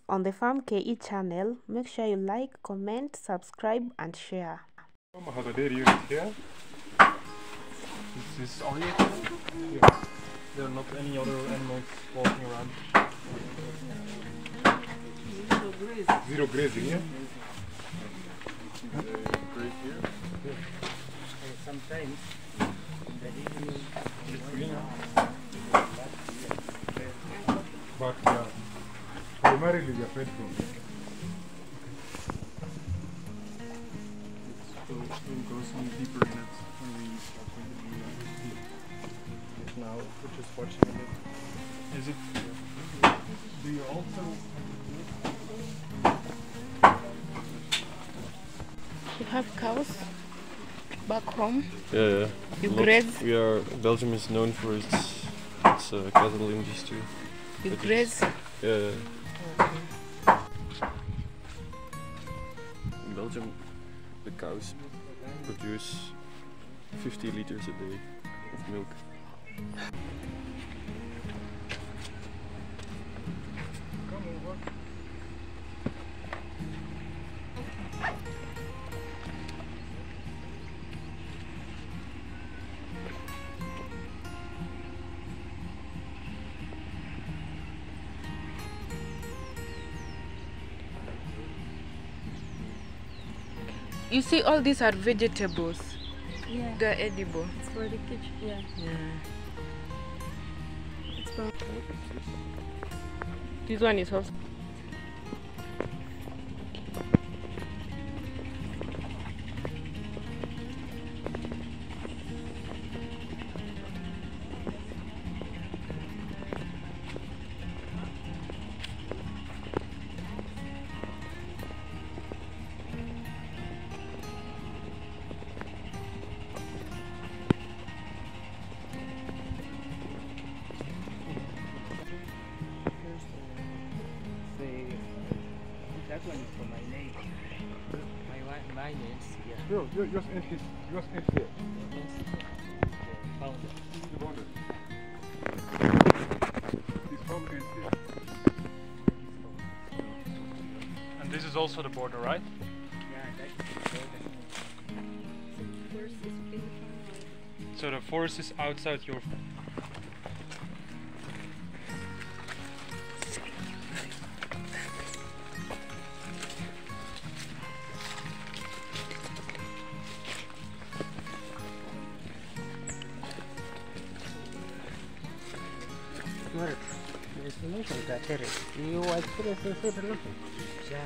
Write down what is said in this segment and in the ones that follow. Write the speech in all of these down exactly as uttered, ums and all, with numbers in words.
on the Farm K E channel. Make sure you like, comment, subscribe and share. I have a dairy unit here. This is oriented. Yeah. There are not any other animals walking around. Zero grazing. Zero grazing, yeah? Graze here. Yeah. And sometimes the evening it's green. But uh, primarily we are fed from here. So we'll go some deeper in it when we start going to be deep. Now we're just watching a bit. Is it? Do you also? You have cows back home? Yeah, yeah. You Lots. graze? We are. Belgium is known for its its uh, cattle industry. You It graze? Yeah. yeah. In Belgium, the cows produce fifty liters a day of milk. You see, all these are vegetables. Yeah. They're edible. It's for the kitchen. Yeah. Yeah. It's for. This one is also. That one is for my neighbor. My wife, my name's here. No, you just end his, just end here. Founder. This is the border. This farm ends here. And this is also the border, right? Yeah, that's the border. So the forest is outside your. Well, there's a lot of that terrace. You watch terrace and say the lot. Yeah.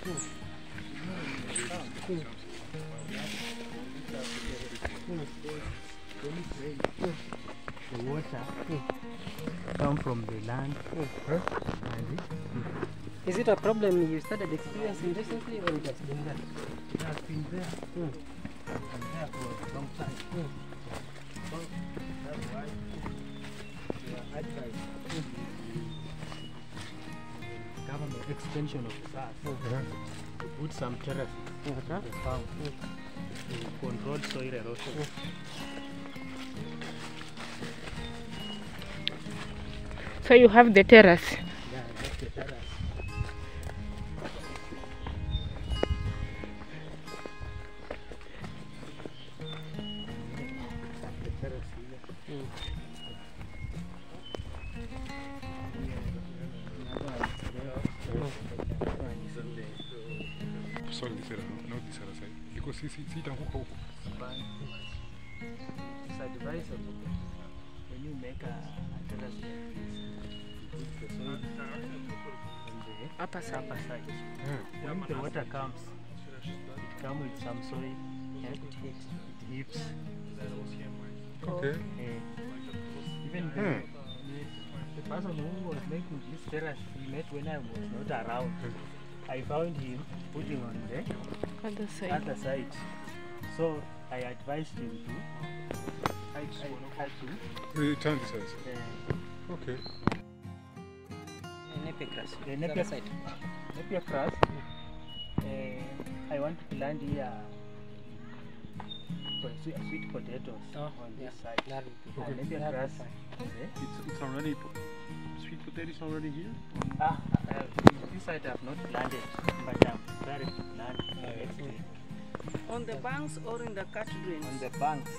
The water come from the land. Huh? Is it a problem you started experiencing recently or it has been there? It has been there. Mm. And there for a long time. Mm. So that's why we are advised mm. government extension of the S A S Uh-huh. to put some terraces uh-huh. on the farm mm. to control soil erosion. Mm. So you have the terrace. Yeah, that's the terrace. The terrace here. Mm. Sorry, this era, no, not this era side. Because see, see, see, huko huko. It's advisable when you make a, a terrace like this, you put the soil on the Upper side. upper side. Mm. When the water comes, it comes with some soil and it hits, it heaps. Okay. Uh, even the, Mm. the, the person who was making this terrace, he met when I was not around. I found him putting on the Other side. other side. So I advised him to. I, I had to. You turn this side. Uh, Okay. Napier grass. The Napier side. Napier grass. Uh, I want to plant here for sweet, sweet potatoes Oh, on yeah. this side. That'll be And Okay. Napier That'll be grass. fine. eh? It's, it's already, po- sweet potato is already here? Ah, uh, this side I've not planted, but I'm preparing to plant next week. On the banks or in the cut drains? On the banks.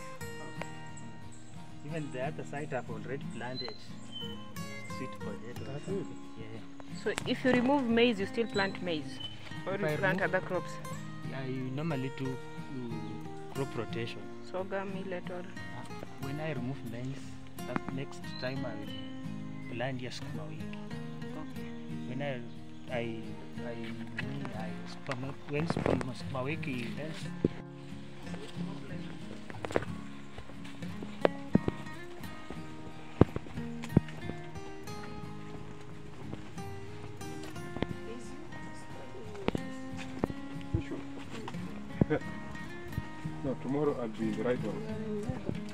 Even the other side I've already planted sweet potatoes. Yeah. So if you remove maize, you still plant maize? Or If you I plant remove- other crops? I normally do uh, crop rotation. Sorghum, millet or... Uh, when I remove maize, that next time I will plant yes sukuma wiki. When I I I I sukuma when sukuma sukuma wiki then No, tomorrow I'll be in the right one.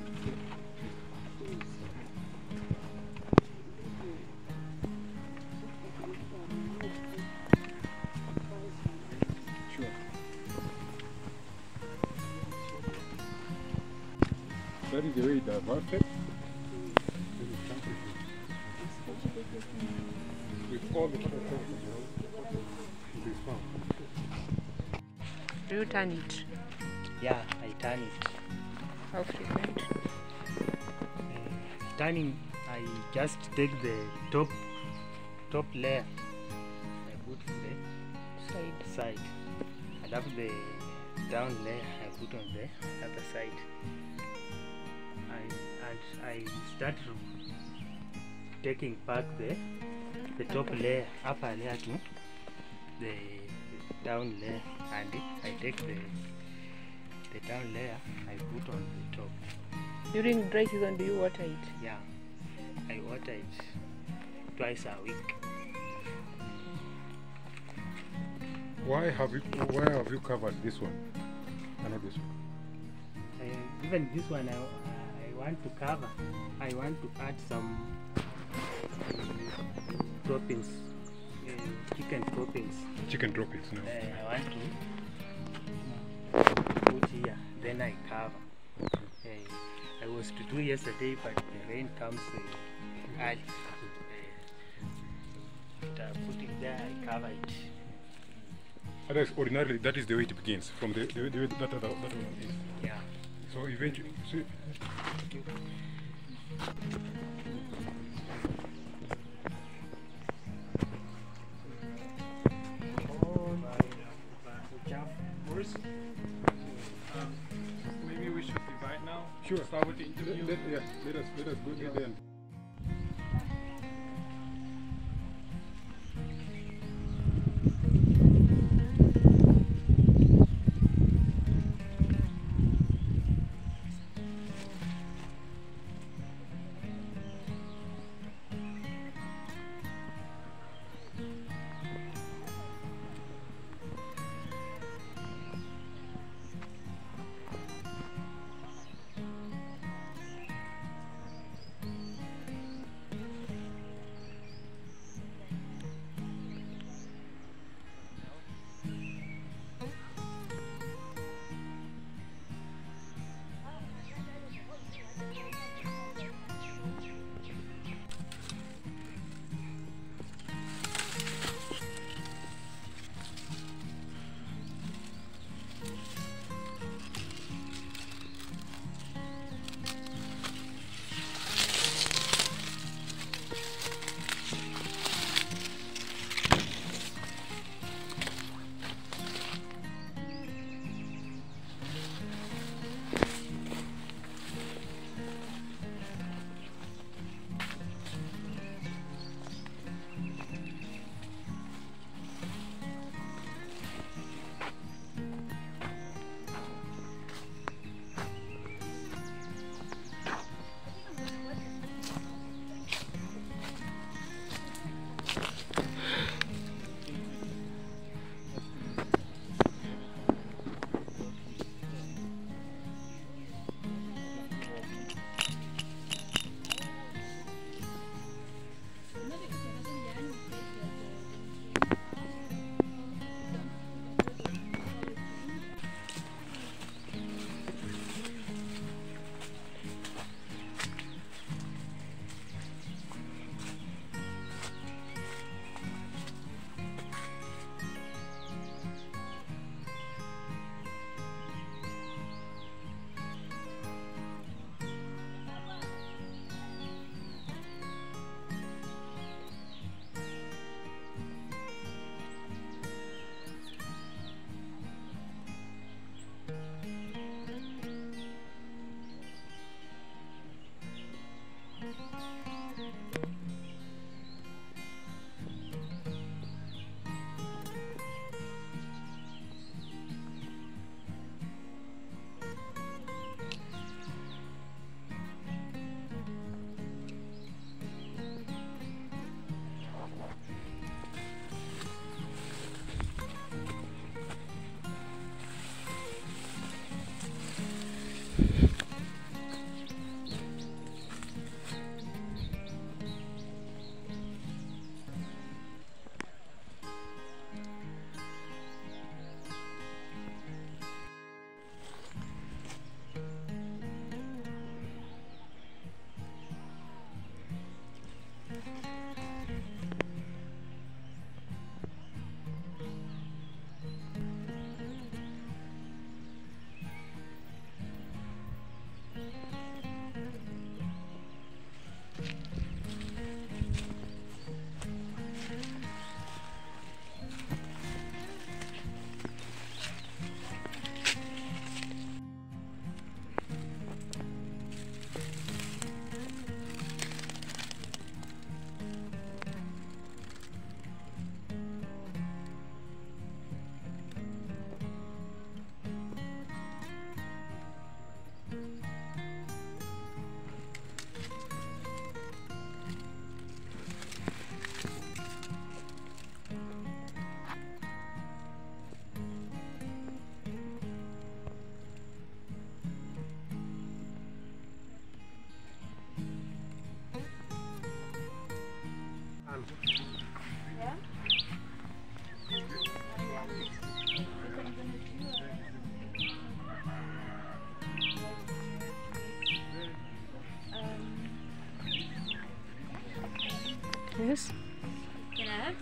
Sure. That is the way it advanced. With all the other things, you know, it is found. Do you turn it? yeah I turn it. How frequent? Uh, turning I just take the top top layer I put the Side. side. I love the down layer I put on the other side. I and I start taking back the the top layer, upper layer to the down layer, and I take the the down layer I put on the top. During dry season, do you water it? Yeah, I water it twice a week. Why have you why have you covered this one and not this one? Uh, even this one, I, I want to cover. I want to add some uh, toppings, uh, chicken toppings. Chicken droppings now. Uh, I want to put here. Then I cover. Uh, I was to do yesterday, but the rain comes uh, early. Uh, but I put it there. I cover it. Otherwise, ordinarily, that is the way it begins, from the, the, the way that, that, that one is. Yeah. So eventually, see, First, um, maybe we should divide now. sure. Start with the Let, interview. let, yeah, let us let us go there then.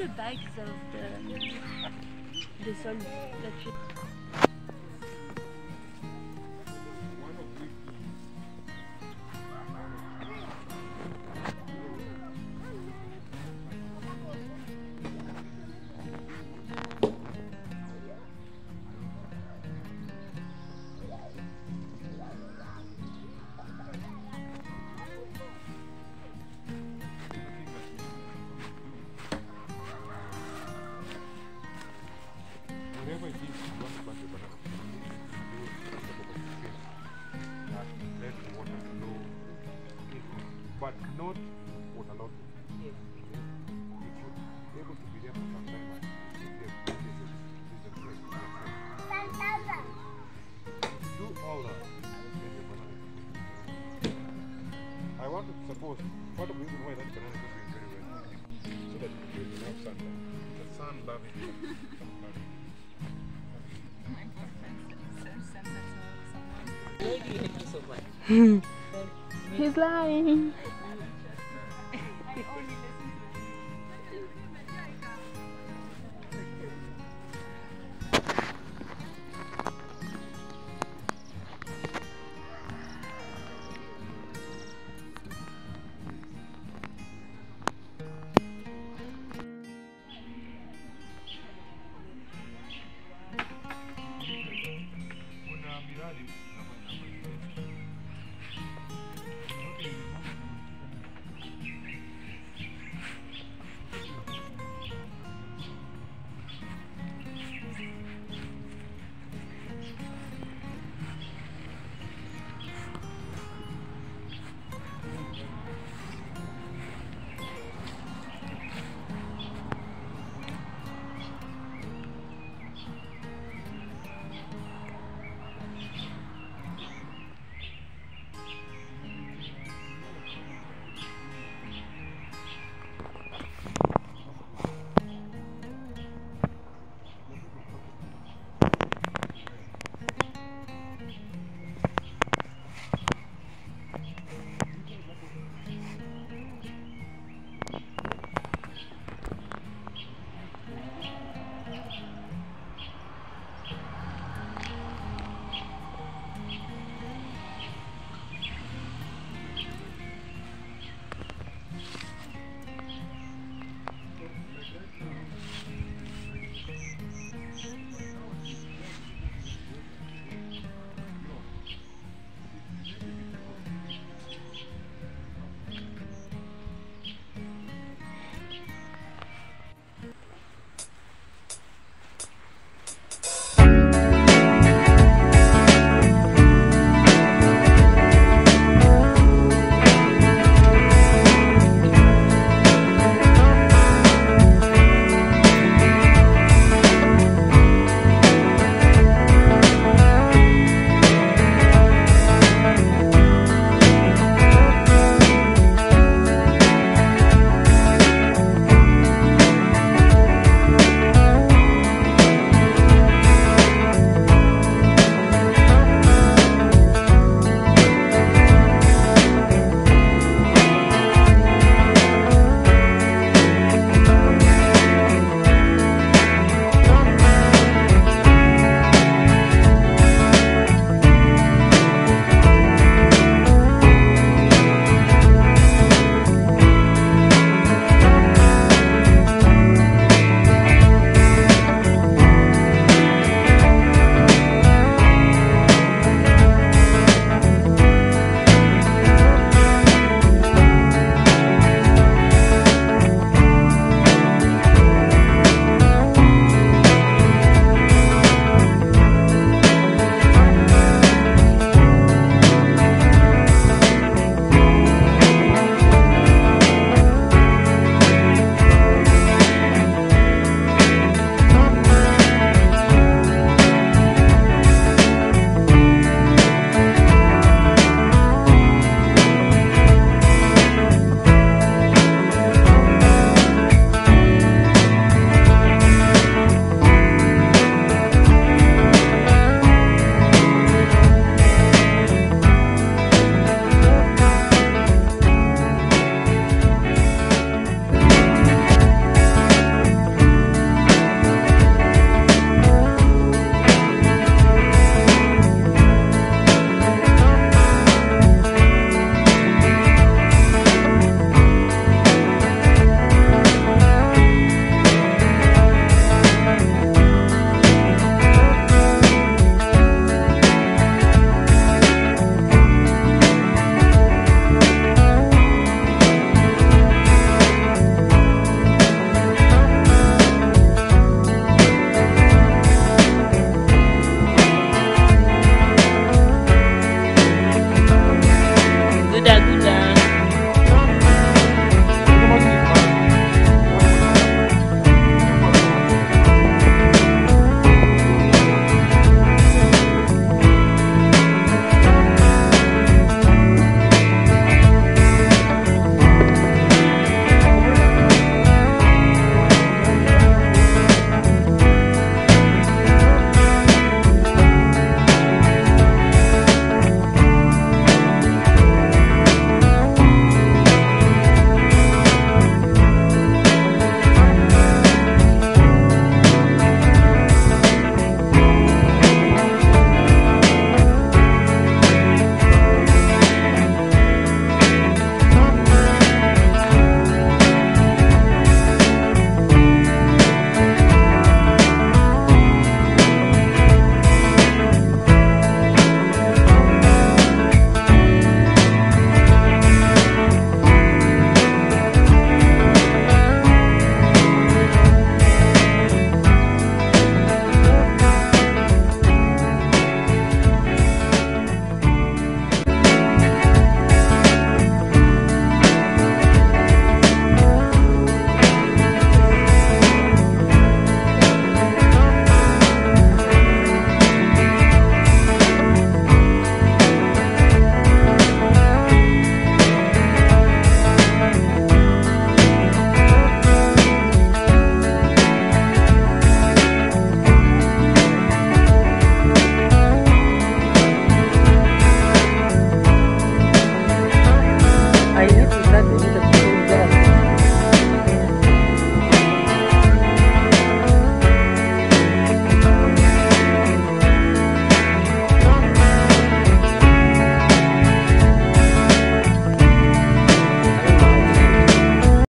the dikes of the the soil that you wherever it is, you want to plant a banana, you do the space that let the water flow, but not waterlogged. It should be able to be there for some time. If there's places, there's a place, there's a place. Do all that. Then the banana is okay. I want to suppose part of the reason why that banana is doing very well so that it will enough sunlight. The sun loving sunlight. Thank you so much. He's lying.